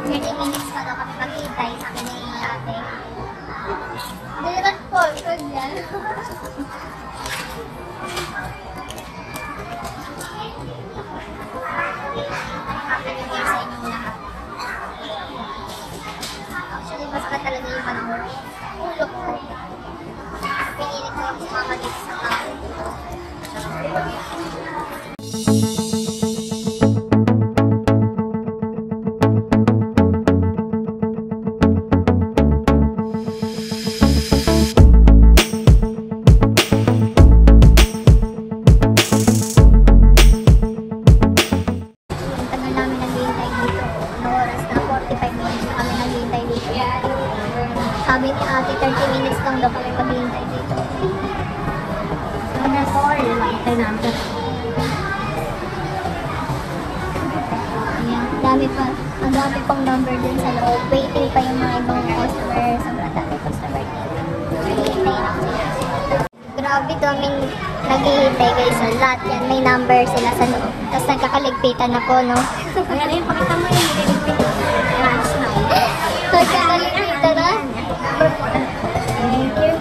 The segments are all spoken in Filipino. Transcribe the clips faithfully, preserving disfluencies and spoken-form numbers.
thirty minutes pa daw kami maghihintay, sabi ni ate. Delivered po, good yan. Happy New Year sa inyong lahat. Actually, masakit talaga yung panahon. Ulo ko. Pinilit ko yung sumama dito sa tao. Sabi ni ate, thirty minutes lang daw kami maghihintay dito. Number four, ito number. Ayan, dami pa. Ang dami pang number din sa loob. Waiting pa yung mga ibang customer. Sobrang dami customer dito. Naghihintay lang sila. Grabe daming naghihintay guys. So, lahat yan, may number sila sa loob. Tapos nagkakaligpitan ako, no? Ayan, ayun, pakita mo yung niligpitan. Lunch na. Nagkakaligpitan na? Thank you.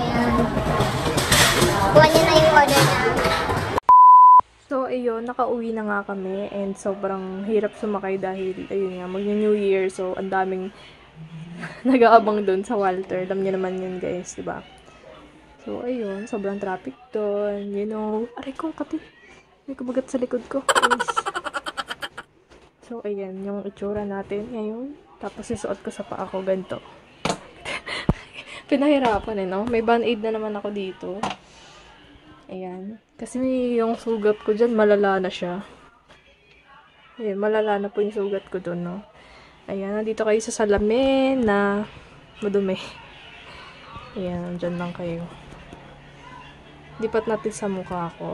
Kuha niya na yung order na. So, ayun, nakauwi na nga kami and sobrang hirap sumakay dahil, ayun nga, mag-New Year. So, ang daming nag-aabang doon sa Walter. Alam niyo naman yun, guys, diba? So, ayun, sobrang traffic doon. You know, aray ko, kati. May kumagat sa likod ko. Guys. So, ayan, yung itsura natin ngayon. Tapos, isuot ko sa paa ko, ganito. Pinahirapan eh, no? May band-aid na naman ako dito. Ayan. Kasi yung sugat ko dyan, malala na siya. Ayan, malala na po yung sugat ko dun, no? Ayan, nandito kayo sa salamin na madumi. Ayan, nandyan lang kayo. Lipat natin sa mukha ko.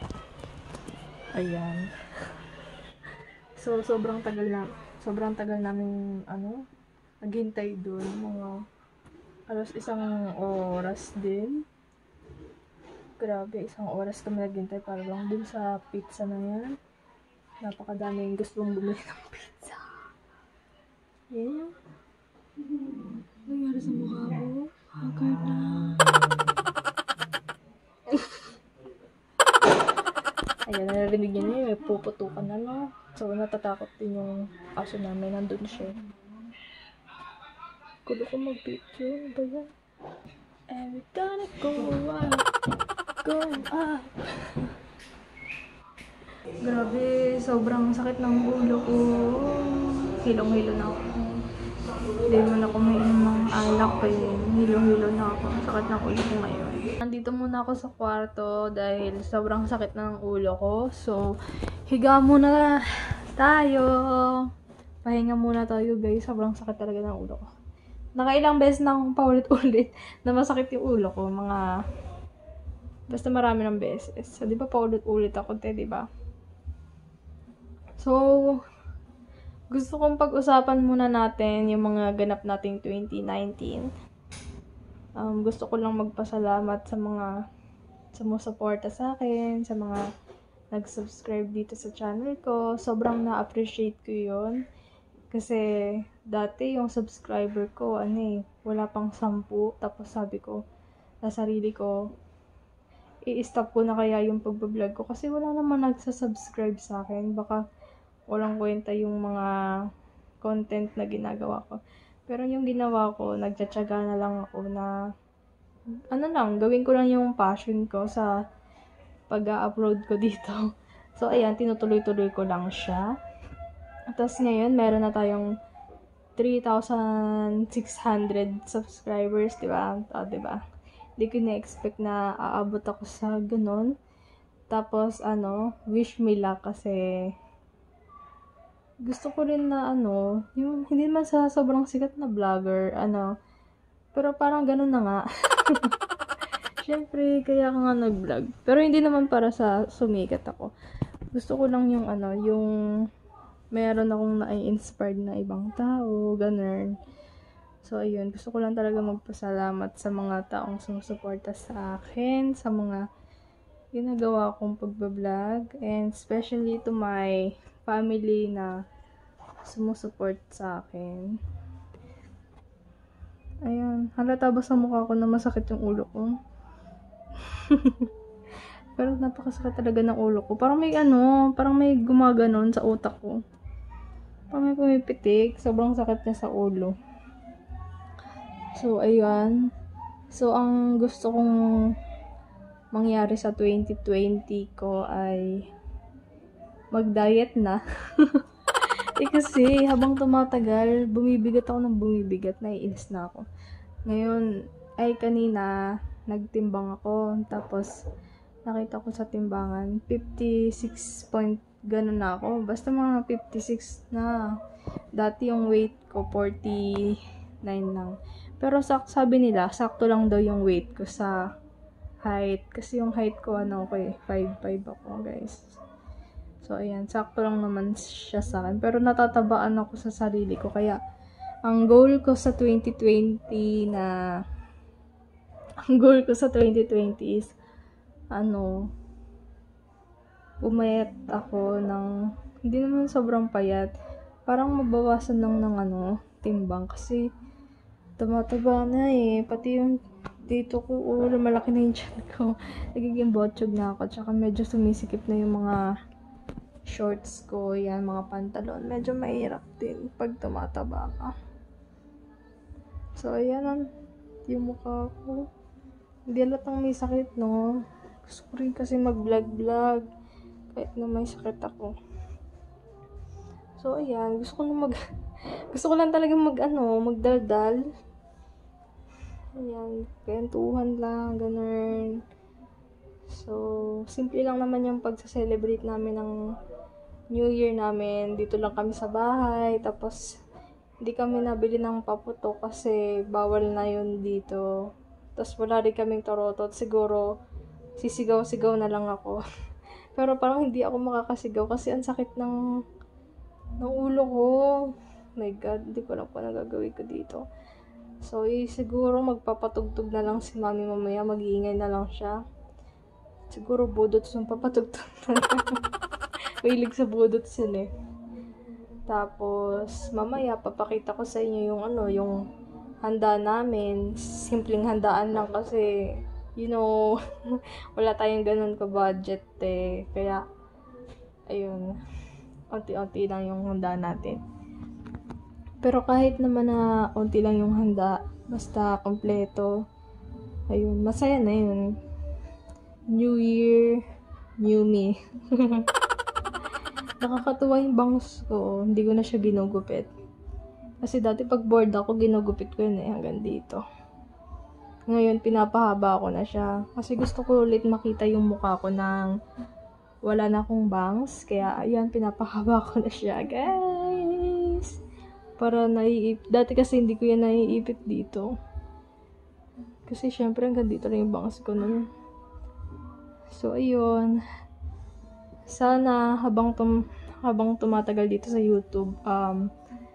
Ayan. So, sobrang tagal na, sobrang tagal namin, ano, naghintay dun, mga alas isang oras din. Grabe, isang oras kami naghintay para lang dun sa pizza na yan. Napakadaming gustong bumili ng pizza. Yan. Nangyari sa mukha ko. Haggard na. Ayan, narinig niyo niyo, may puputukan na, no? So, natatakot din yung aso namin. Nandun siya. Gulo ko mag-picture. Ba yan? And we're gonna go up. Go up. Grabe, sobrang sakit ng ulo ko. Hilong-hilo na ako. Hindi mo na kumain ng alak ko yun. Hilong-hilo na ako. Sakit ng ulo ko ngayon. Nandito muna ako sa kwarto dahil sobrang sakit na ng ulo ko. So, higa muna tayo. Pahinga muna tayo, guys. Sobrang sakit talaga ng ulo ko. Nakailang beses na akong paulit-ulit na masakit yung ulo ko. Mga, basta marami ng beses. So, di ba paulit-ulit ako, te, di ba? So, gusto kong pag-usapan muna natin yung mga ganap nating twenty nineteen. Um, gusto ko lang magpasalamat sa mga sumusuporta sa akin, sa mga nag-subscribe dito sa channel ko. Sobrang na-appreciate ko yun. Kasi, dati yung subscriber ko, ano eh, wala pang sampu. Tapos sabi ko, sa sarili ko, i-stop ko na kaya yung pagbablog ko. Kasi wala naman nagsasubscribe sa akin. Baka walang kwenta yung mga content na ginagawa ko. Pero yung ginawa ko, nagtsatsaga na lang ako na, ano lang, gawin ko lang yung passion ko sa pag-upload ko dito. So, ayan, tinutuloy-tuloy ko lang siya. Tapos ngayon, meron na tayong three thousand six hundred subscribers, diba? O, diba? Hindi ko na-expect na aabot ako sa ganun. Tapos, ano, wish me luck kasi gusto ko rin na, ano, yung hindi man sa sobrang sikat na vlogger, ano, pero parang ganun na nga. Siyempre, kaya ka nga nag-vlog. Pero hindi naman para sa sumikat ako. Gusto ko lang yung, ano, yung meron akong na-inspired na ibang tao, ganun. So, ayun. Gusto ko lang talaga magpasalamat sa mga taong sumusuporta sa akin, sa mga ginagawa kong pagbablog, and especially to my family na sumusuport sa akin. Ayan. Halata ba sa mukha ko na masakit yung ulo ko? Pero napakasakit talaga ng ulo ko. Parang may ano, parang may gumaganon sa utak ko. Parang may pumipitik. Sobrang sakit niya sa ulo. So, ayan. So, ang gusto kong mangyari sa twenty twenty ko ay mag-diet na. Eh kasi, habang tumatagal, bumibigat ako ng bumibigat, naiinis na ako. Ngayon, ay kanina, nagtimbang ako, tapos, nakita ko sa timbangan, fifty-six point, ganun na ako. Basta mga fifty-six na. Dati yung weight ko, forty-nine lang. Pero sabi nila, sakto lang daw yung weight ko sa height. Kasi yung height ko, ano ko eh, five five ako, guys. So, ayan. Sakto lang naman siya sa akin. Pero natatabaan ako sa sarili ko. Kaya, ang goal ko sa twenty twenty na... Ang goal ko sa twenty twenty is, ano, pumayat ako ng... Hindi naman sobrang payat. Parang mabawasan lang ng, ano, timbang. Kasi, tumataba na eh. Pati yung dito ko, oh, malaki na yung tiyan ko. Nagiging botchog na ako. Tsaka medyo sumisikip na yung mga... shorts ko, yan, mga pantalon. Medyo mahirap din pag tumataba ka. So, ayan, yung mukha ko. Hindi alatang may sakit, no? Gusto ko rin kasi mag-vlog-vlog. Kahit na may sakit ako. So, ayan, gusto ko na mag... gusto ko lang talaga mag, ano, magdaldal. Ayan, kwentuhan lang, ganun. So, simple lang naman yung pagsa-celebrate namin ng New Year namin. Dito lang kami sa bahay. Tapos, hindi kami nabili ng paputo kasi bawal na yun dito. Tapos, wala rin kaming torotot. Siguro, sisigaw-sigaw na lang ako. Pero parang hindi ako makakasigaw kasi ang sakit ng, ng ulo ko. My God, hindi ko alam kung ano gagawin ko dito. So, eh, siguro magpapatugtog na lang si mami mamaya. Mag-iingay na lang siya. Siguro budot yung papatugtog na mahilig sa budot sila eh. Tapos, mamaya, papakita ko sa inyo yung ano, yung handa namin. Simpleng handaan lang kasi, you know, wala tayong ganun ka-budget eh. Kaya, ayun, onti-onti lang yung handa natin. Pero kahit naman na onti lang yung handa, basta kompleto, ayun, masaya na yun. New Year, new me. Nakakatuwa yung bangus ko. Hindi ko na siya ginugupit. Kasi dati pag bored ako, ginugupit ko yun eh hanggang dito. Ngayon, pinapahaba ko na siya. Kasi gusto ko ulit makita yung mukha ko nang wala na akong bangs. Kaya, ayan, pinapahaba ko na siya, guys. Para naiipit. Dati kasi hindi ko yan naiipit dito. Kasi syempre hanggang dito lang yung bangs ko nun. So, ayun. Sana habang tum habang tumatagal dito sa YouTube, um,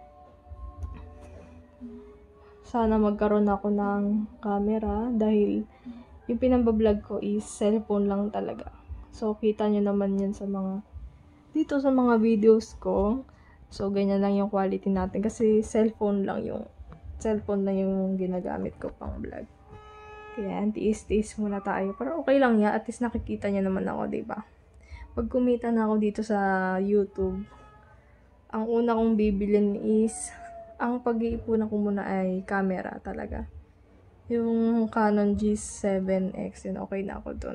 sana magkaroon ako ng camera dahil yung pinambablog ko is cellphone lang talaga. So, kita nyo naman yan sa mga dito sa mga videos ko. So, ganyan lang yung quality natin kasi cellphone lang yung cellphone lang yung ginagamit ko pang vlog. Kaya, tiis-tiis muna tayo. Pero okay lang yan. At least nakikita nyo naman ako, diba? Pag kumita na ako dito sa YouTube, ang una kong bibilin is, ang pag-iipunan ko muna ay camera talaga. Yung Canon G seven X, yun, okay na ako dun.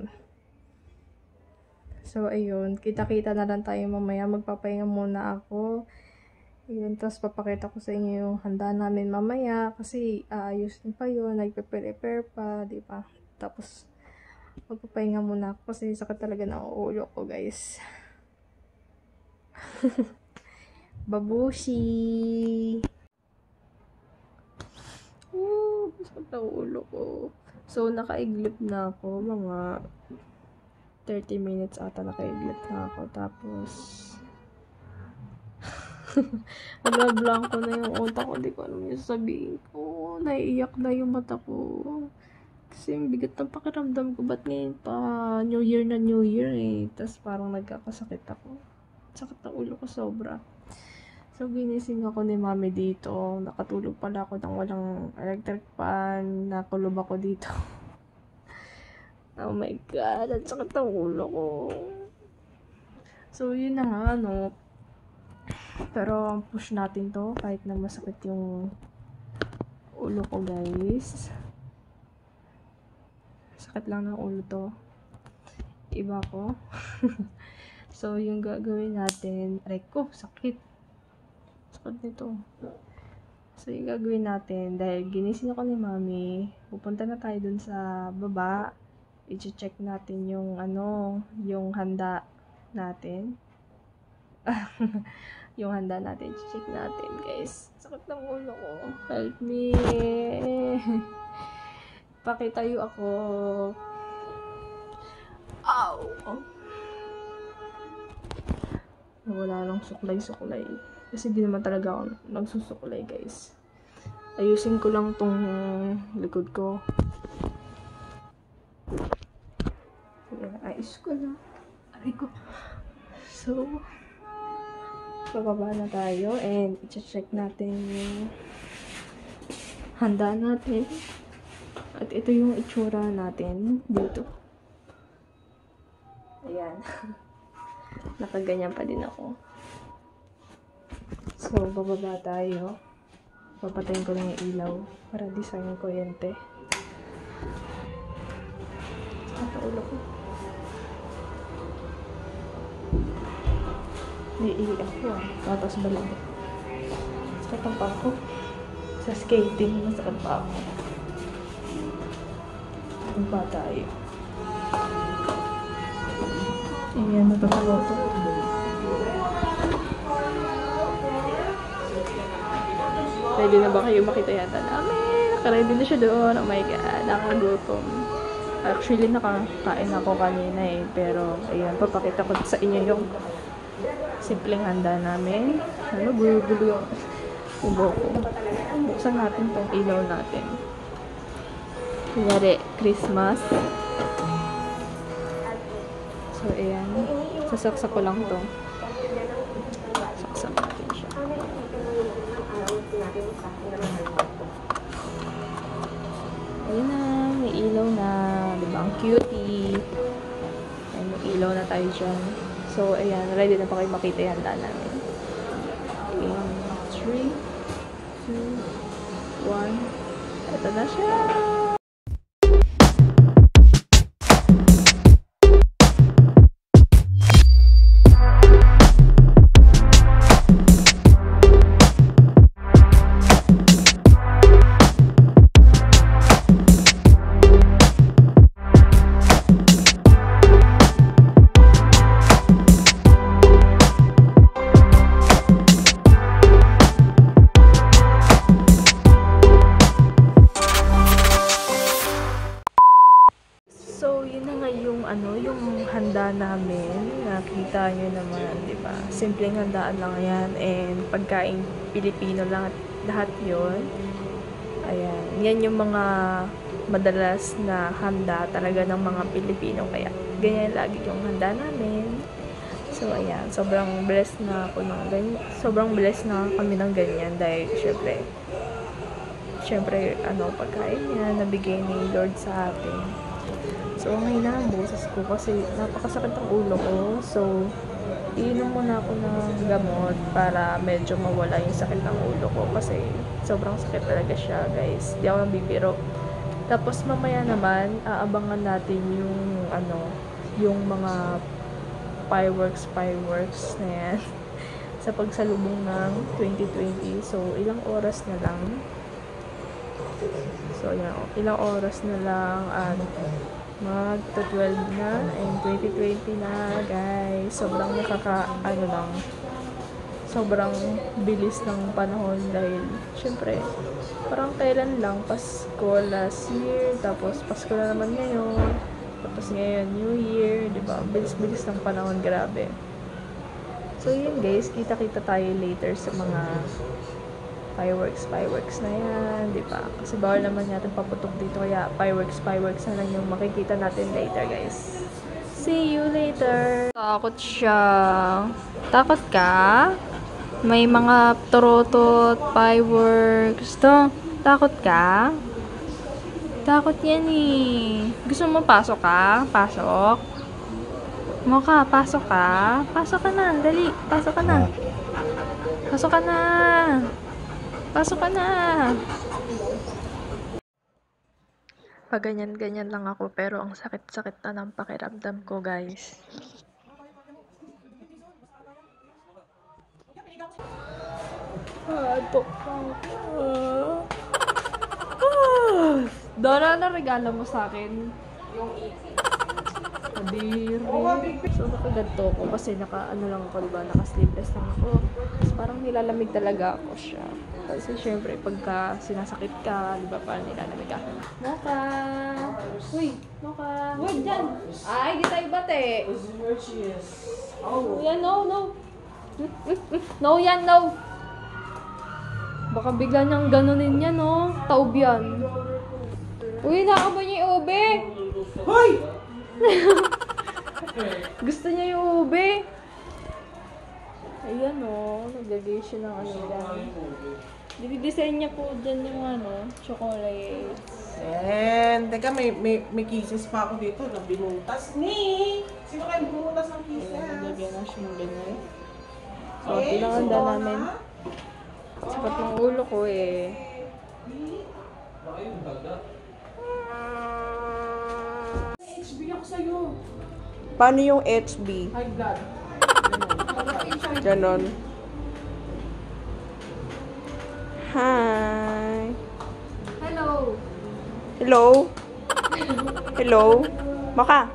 So, ayun. Kita-kita na lang tayo mamaya. Magpapahinga muna ako. Yun, tapos papakita ko sa inyo yung handa namin mamaya. Kasi, aayusin pa yun. Nagpe-prepare pa, diba? Tapos, magpapahinga muna ako kasi sakit talaga ng ulo ko, guys. Babushi! Woo! Sakit ng ulo ko. So, nakaiglip na ako. Mga thirty minutes ata nakaiglip na ako. Tapos, nagla-blanco na yung utak ko. Hindi ko alam yung sabihin ko. Naiiyak na yung mata ko. Kasi yung bigat ng pakiramdam ko. Ba't ngayon pa New Year na New Year eh. Tapos parang nagkakasakit ako. Sakit ng ulo ko sobra. So, ginising ako ni mami dito. Nakatulog pala ako ng walang electric fan. Nakulob ako dito. Oh my God, at sakit ang ulo ko. So, yun na nga, ano. Pero, push natin to kahit na masakit yung ulo ko, guys. Sakit lang ng ulo to. Iba ko. So, yung gagawin natin, aray ko, sakit. Sakit nito. So, yung gagawin natin, dahil ginising ako ni mami, pupunta na tayo dun sa baba. I-check natin yung, ano, yung handa natin. Yung handa natin, i-check natin, guys. Sakit ng ulo ko. Help me. Pakitayo ako. Ow! Wala lang suklay-suklay. Kasi di naman talaga ako nagsusuklay, guys. Ayusin ko lang tong likod ko. Ayan, ayos ko na. Aray ko. So, bababa na tayo and i-check natin yung handa natin. At ito yung itsura natin dito. Ayan. Nakaganyan pa din ako. So, bababa tayo. Papatayin ko lang yung ilaw para di sayang kuryente. Sa ulo ko. Naiiyak ako ah. Tapos balik. Sakit pa ako. Sa skating, masakit pa ako. Ano pa tayo? Ayan, natatawa ko. Ready na ba kayo makita yata namin? Naka-ready na siya doon. Oh my God, nakagutom. Actually, nakakain ako kanina eh. Pero, ayan, papakita ko sa inyo yung simpleng handa namin. Ano, gulo-gulo yung ubo ko. Buksan natin tong ilaw natin. Kunyari, Christmas. So, ayan. Sasaksak ko lang to. Saksak natin siya. Ayan na. May ilaw na. Diba? Ang cutie. Ayan, may ilaw na tayo dyan. So, ayan, ready na pa kayo makita yung handa namin. Ayan, three, two, one. Ito na siya! Ano, yung handa namin, nakita nyo naman, di ba? Simpleng handaan lang yan, and pagkain Pilipino lang lahat yon. Ayan, yan yung mga madalas na handa talaga ng mga Pilipino, kaya ganyan lagi yung handa namin. So, ayan, sobrang blessed na ako ng ganyan, sobrang blessed na kami ng ganyan, dahil syempre, syempre, ano, pagkain niya, nabigay ni Lord sa atin. So, ngayon na ang boses ko kasi napakasakit ang ulo ko. So, iinom muna ako ng gamot para medyo mawala yung sakit ng ulo ko kasi sobrang sakit talaga siya, guys. Di ako nabibiro. Tapos, mamaya naman, aabangan natin yung, ano, yung mga fireworks, fireworks na yan sa pagsalubong ng twenty twenty. So, ilang oras na lang. So, yan, ilang oras na lang at mag twelve na and twenty twenty na, guys. Sobrang nakaka ano lang, sobrang bilis ng panahon dahil syempre parang kailan lang Pasko last year, tapos Pasko na naman ngayon, tapos ngayon New Year, di ba? Bilis-bilis ng panahon, grabe. So yun, guys, kita-kita tayo later sa mga fireworks, fireworks na yan, di ba? Kasi bawal naman natin paputok dito, kaya fireworks, fireworks na lang yung makikita natin later, guys. See you later! Takot siya. Takot ka? May mga turotot, fireworks. To, takot ka? Takot yan eh. Gusto mo pasok ka? Pasok? Mocha, pasok ka? Pasok ka na, dali. Pasok ka na. Pasok ka na. Pasok ka na. Pag ganyan-ganyan lang ako, pero ang sakit-sakit na ng pakiramdam ko, guys. Ah, ito. Ah. Dora, na regalo mo sa akin? Yung ipin. Kadiri. So, nakaganto ko kasi naka, ano lang ako, diba? Naka-sleeveless lang ako. Tapos parang nilalamig talaga ako siya. Kasi syempre, pagka sinasakit ka, diba, parang nilalamig ka. Mocha! Uy! Mocha! Huwag dyan! Ay, di tayo bate! Oh, yan, no, no! No, yan, no! Baka bigla niyang ganunin yan, no? Taob yan. Uy, nakaba niya yung ube! Hoy! Gusto niya yung ube. Ayan o, naglagay siya ng ano dyan. Dididesign niya po dyan yung ano, chocolates. And, teka, may, may, may kisses pa ako dito na binutas ni. Sino kayo binutas ng kisses? Ayan, naglagyan na siya ng ganyan. So, pinakanda namin. Sapat ng ulo ko eh. H B ako sa'yo. Paano yung H B? High blood. Ganon. Hi. Hello! Hello? Hello? Maka?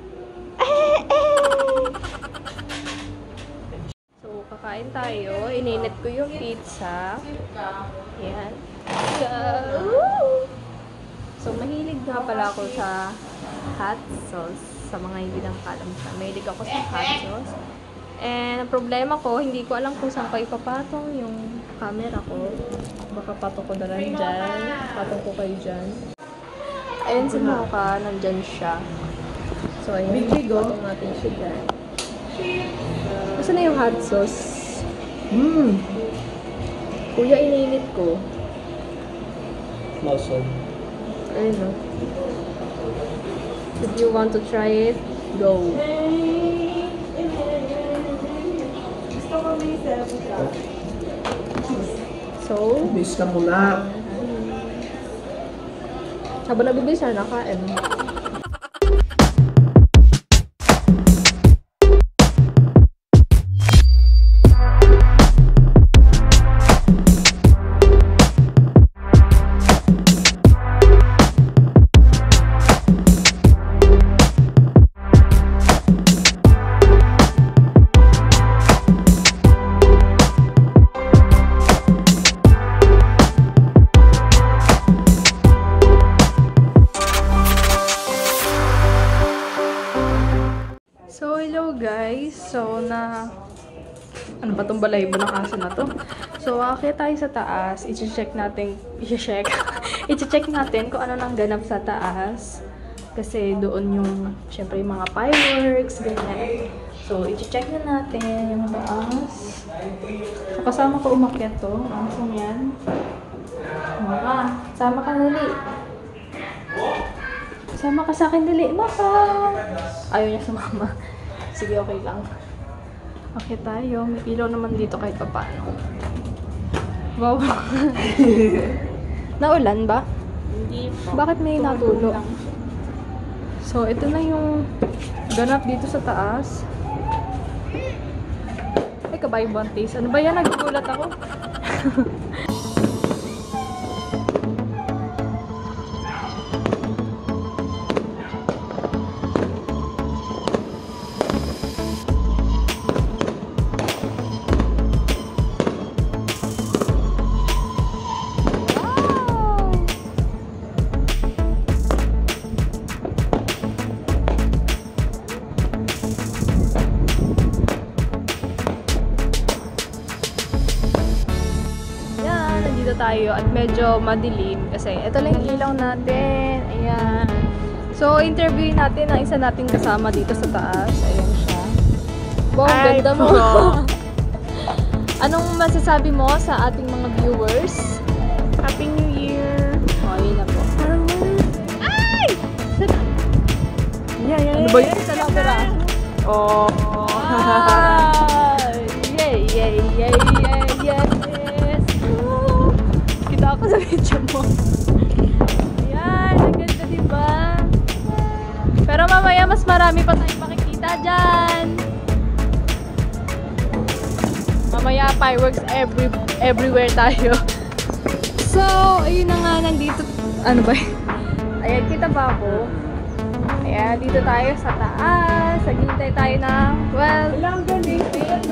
So, kakain tayo. Ininit ko yung pizza. Yan. Yeah. So, mahilig nga pala ako sa hot sauce. Sa mga hindi lang kalam sa. Mahilig ako sa hot sauce. And, ang problema ko, hindi ko alam kung saan ko ipapatong yung camera ko. Baka patong ko na lang dyan. Patong ko kayo dyan. Ayun si Mocha, nandyan siya. So, ayun. Patong natin siya dyan. Gusto na yung hot sauce. Hmm. Kuya, ininit ko. Muscle. Ayun no. If you want to try it, go. So, Bis ka muna. habang nabibili siya, nakain. So, hello guys. So, na... Ano ba itong balaybo ng aso na to? So, akit tayo sa taas. I-check natin... I-check. I-check natin kung ano nang ganap sa taas. Kasi doon yung... Siyempre, yung mga fireworks, ganyan. So, i-check na natin yung taas. So, kasama ko umakyat to. Ang yan. Maka, sama ka dali. Sama ka sa akin dali. Maka! Ayaw niya sumama. Sige, okay lang. Okay tayo. May ilaw naman dito kahit pa paano. Wow. Naulan ba? Hindi po. Bakit may natulo? So, ito na yung ganap dito sa taas. Ay, kabayo buntis. Ano ba yan? Nagugulat ako. Tayo at medyo madilim kasi ito lang yung ilaw natin. Ayan. So, interviewin natin ang isa nating kasama dito sa taas. Ayan siya. Wow, Ay, ganda mo. Anong masasabi mo sa ating mga viewers? Happy New Year! O, oh, yun na po. Ay! Yeah, yeah, ano ba yun? Sa opera. Oh! Yay, yay, yay, yay, yes, yes! Woo! Kita ako sa video mo. Ayan, ang ganda diba? Pero mamaya mas marami pa tayong makikita dyan. Mamaya fireworks every, everywhere tayo. So, ayun na nga, nandito. Ano ba? Ayan, kita ba ako? Ayan, dito tayo sa taas. Naghihintay tayo na, well, Ilang galing.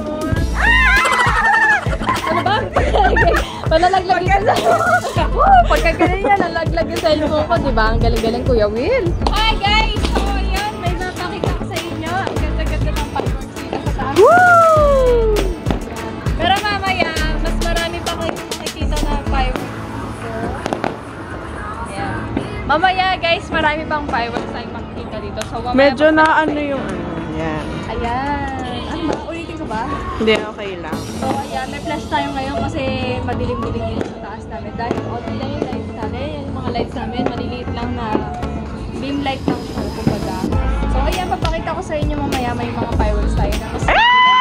ano ba? Malalaglag yung cellphone. Pagka ganyan yan, nalaglag yung cellphone ko. Diba? Ang galing-galing, Kuya Will. Hi guys! So, ayan, may napakita ko sa inyo. Ang ganda-ganda ng fireworks dito sa taas. Woo! Pero mamaya, mas marami pa kayo nakikita na fireworks dito. Ayan. Mamaya guys, marami pang fireworks tayong makikita dito. So, mamaya Medyo mas- na ano yung ano. Yan. Ayan. Ano ba? Ulitin ko ba? Hindi, okay lang. So, ayan, may flash tayo ngayon kasi madilim-dilim dito sa taas namin. Dahil only lang yung lights namin. Yung mga lights namin, maliliit lang na beam light lang siya, kumbaga. So, ayan, papakita ko sa inyo mamaya may mga fireworks tayo na kasi...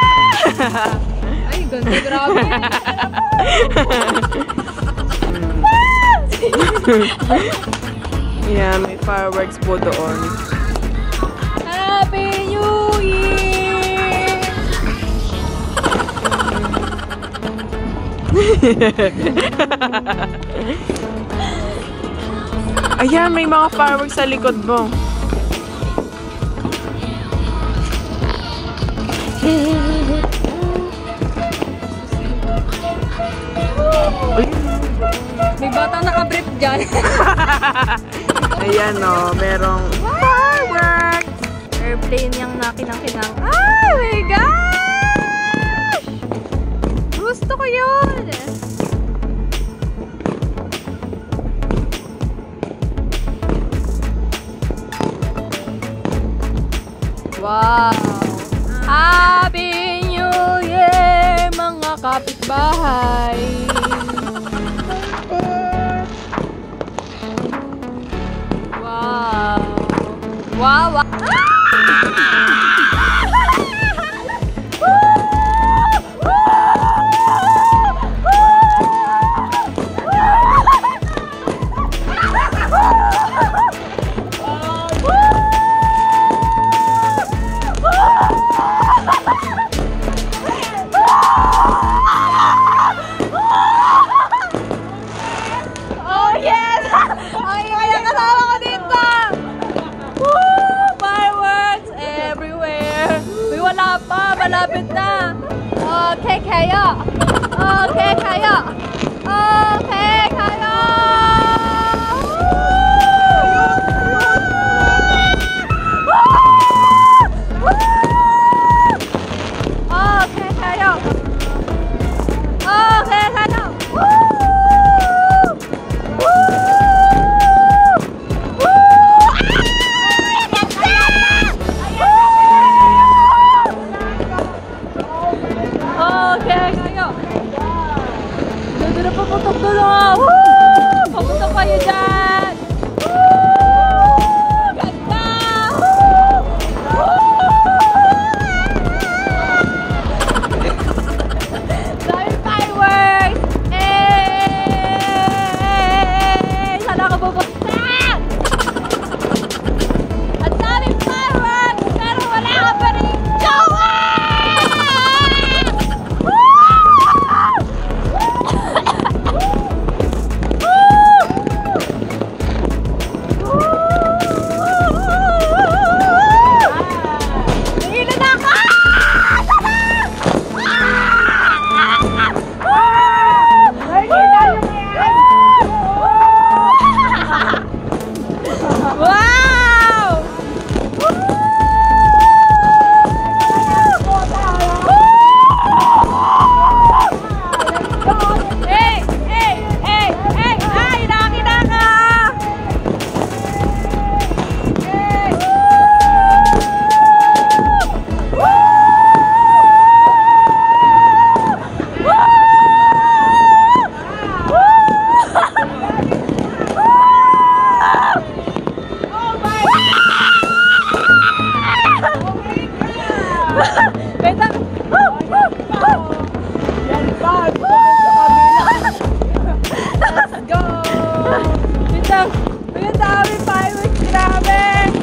Ay, ganda, grabe. Yeah, may fireworks po doon. Happy New Year! Ayan, may mga fireworks sa likod mo. May batang nakabrief dyan. Ayan o, merong fireworks. Airplane yung nakinang-kinang. Oh my gosh! Gusto ko yun! Wow! Happy New Year, mga kapitbahay! Wow! Wow! Wow! Oh yes! Ay, ay, ang kasama ko dito! Woo! Fireworks everywhere! Uy, wala pa! Malapit na! Okay kayo! Okay kayo! Okay kayo! Okay kayo! Okay kayo! Okay kayo! ng... Uy, ang dami fireworks. Grabe!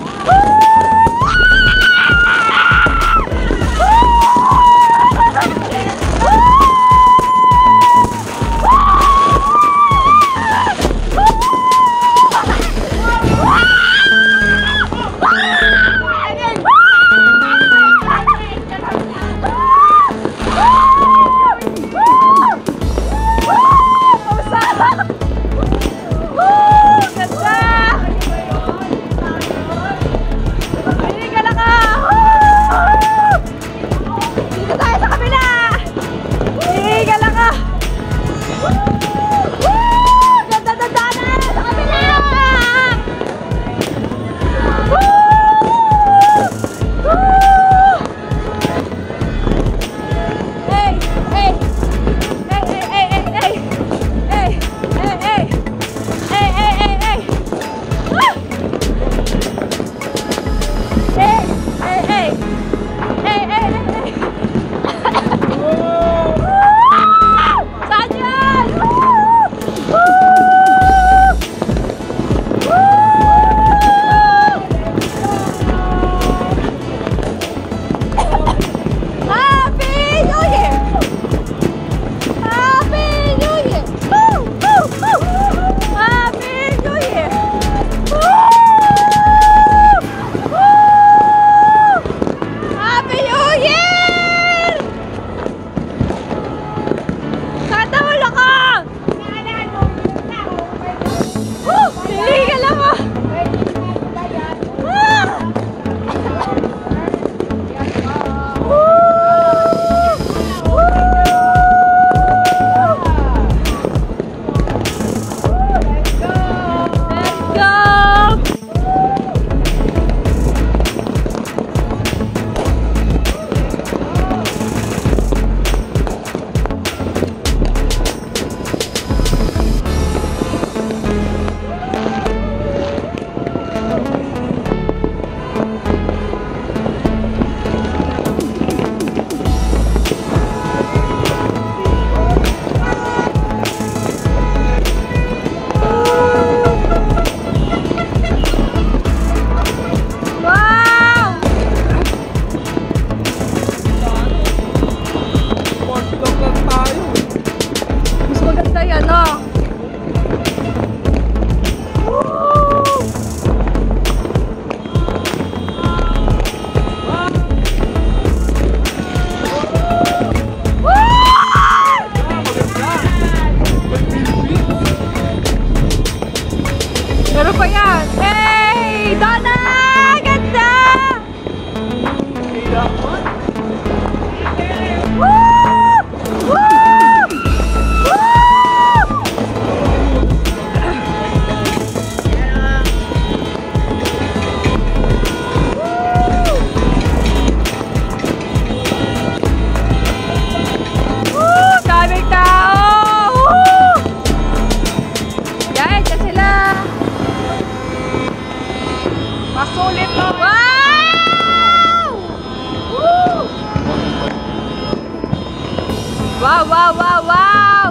Wow, wow, wow, wow!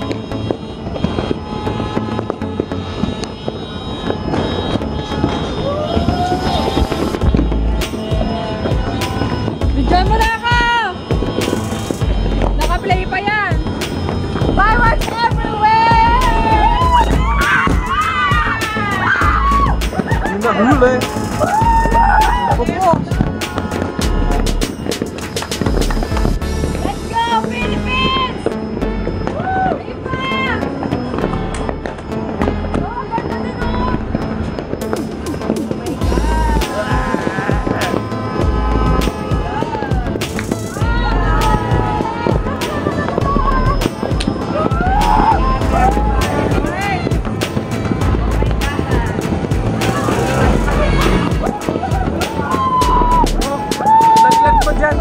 Bigyan mo na ako! Naka-play pa yan! Fireworks everywhere! Hindi na huli! Pupos! Let's go, Philippines! Woo! Ipa! Oh, ganda din oh! Oh my Laglag mo dyan!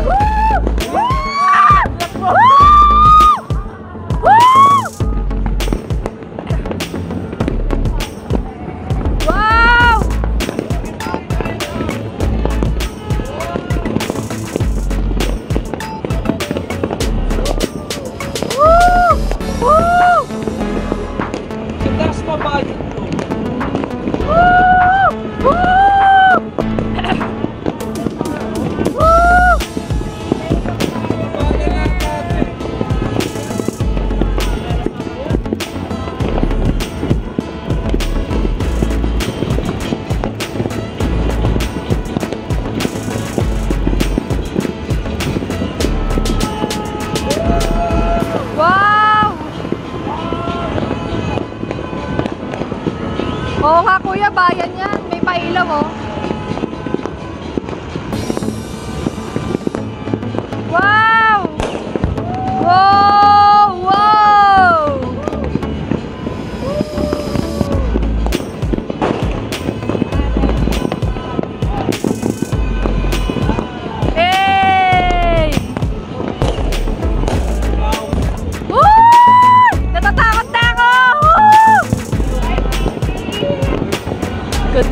Wow! Woo! Woo! Taas pa ba yun? Oo nga kuya, bayan yan. May pailaw oh. Wow! Wow! Wow! Hey! Woo! Natatakot na ako! Woo! Good.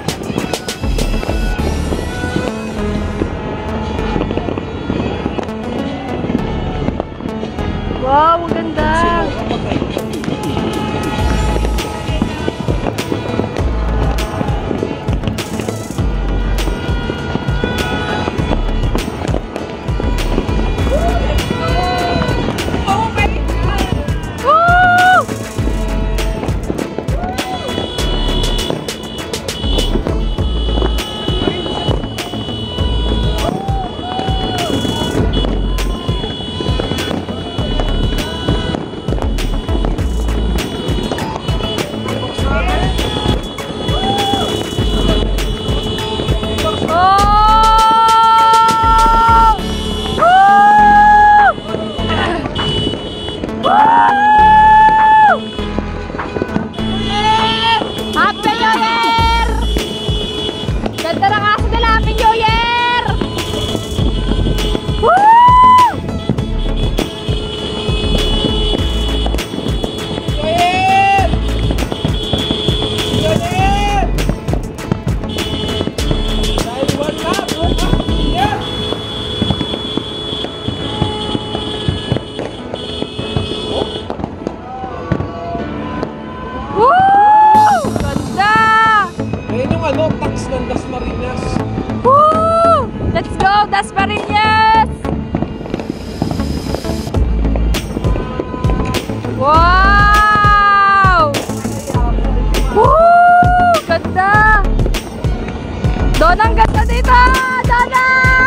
Wow, ang ganda! Dasmariñas! Wow! Woo! Ganda! Doon ang ganda dito! Dona!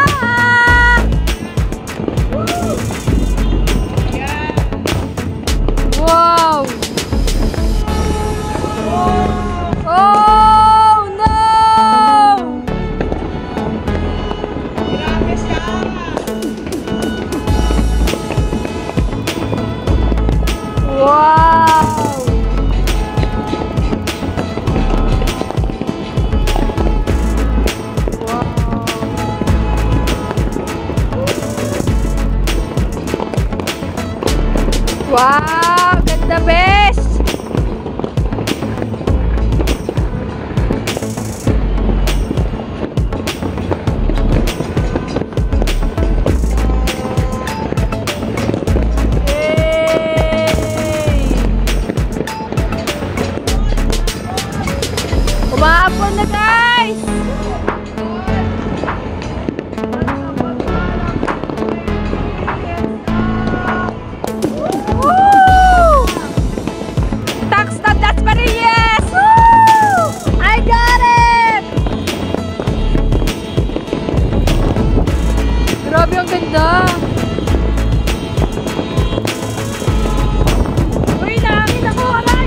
Wow! Oh no! Wow! Wow! Ganda, best! Umaapon na guys! Woo! Tax na Dasmariñas! Woo! I got it! Grabe ang ganda! Uy, nakakita ko aray!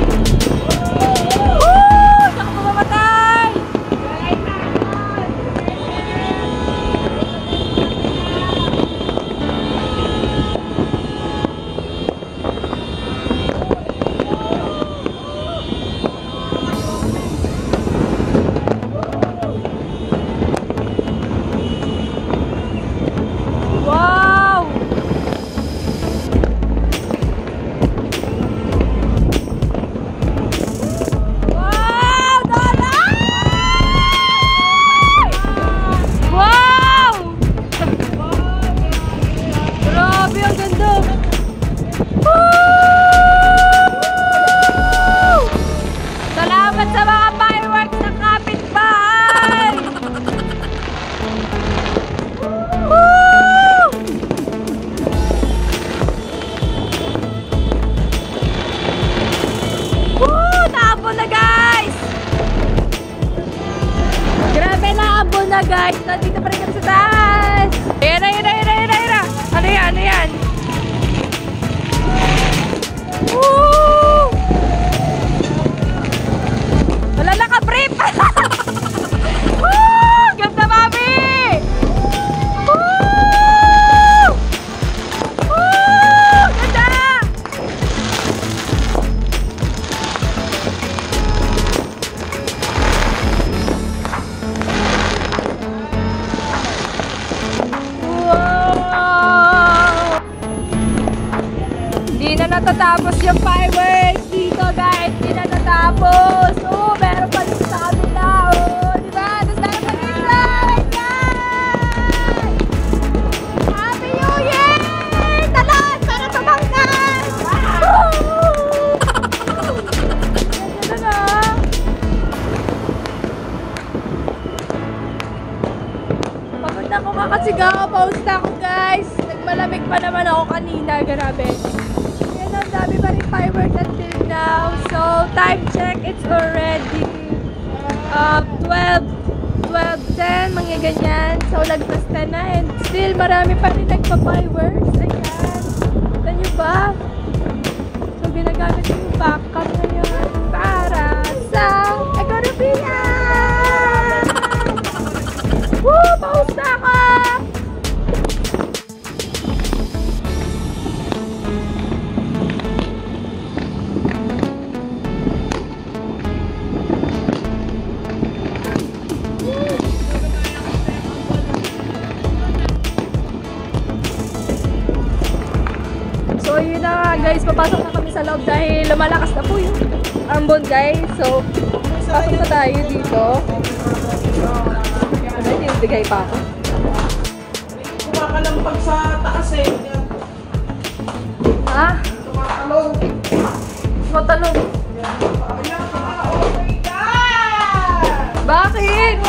Na guys, nandito pa rin kami sa taas. Ayan na, ayan na, ayan na, ayan na, ayan na. Ano yan, ano yan? Woo! Wala, Woo! Ganda, mami! Woo! Woo! Ganda! Wow! Hindi na natatapos yung fireworks dito, guys. Hindi na natatapos. Oh, meron pa dito sa kabila. Oh, di ba? Tapos meron pa dito. Guys! Happy New Year! Talon! Para tumangkas! Woo! Ganda na. Pagod na ako kakasigaw. Pause na ako, guys. Nagmalamig pa naman ako kanina. Grabe. Yan, ang dami pa rin fireworks until now. So, time check. It's already uh, twelve, twelve ten, mga ganyan. So, lagpas na na. And still, marami pa rin nagpa-fireworks. Ayan. Kita nyo ba? So, ginagamit yung backcam ngayon para sa ekonomiya! Woo! Pause na ako! So, yun na nga, guys. Papasok na kami sa loob dahil lumalakas na po yung ambon, guys. So, pasok na tayo dito. Ano, tinibigay pa ako. Kumakalampag sa taas eh. Ha? Kumakalong. Matalong. Oh my God! Bakit?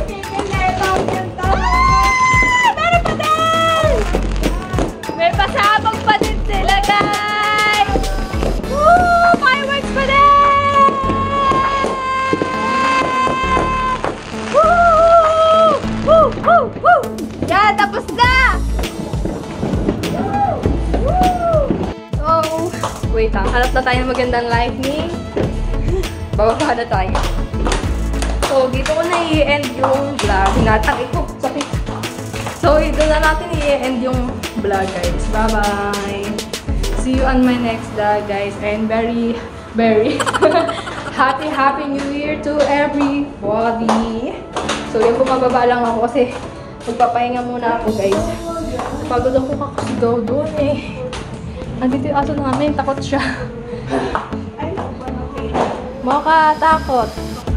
May pasabog pa din sila, guys! Woo! Fireworks pa din! Woo! Woo! Woo! Woo! Yan, tapos na! Woo! So, wait lang. Hanap na tayo ng magandang lightning. Bababa na tayo. So, dito ko na i-end yung vlog. Hinatang ito. Sakit. So, ito na natin i-end yung vlog, guys. Bye-bye! See you on my next vlog, guys. And very, very happy, happy New Year to everybody! So, yung bumababa lang ako kasi magpapahinga muna ako, guys. Pagod ako kakasigaw doon eh. Andito yung aso namin. Takot siya. Makatakot.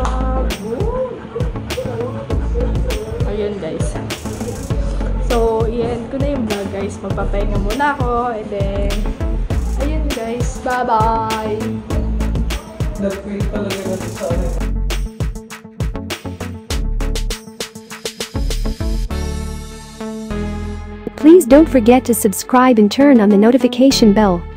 Ayun, guys. So, i-end ko na yung vlog, guys. Magpapahinga muna ako. And then, ayun, guys. Bye-bye! Nag-feel talaga natin sa ano. Please don't forget to subscribe and turn on the notification bell.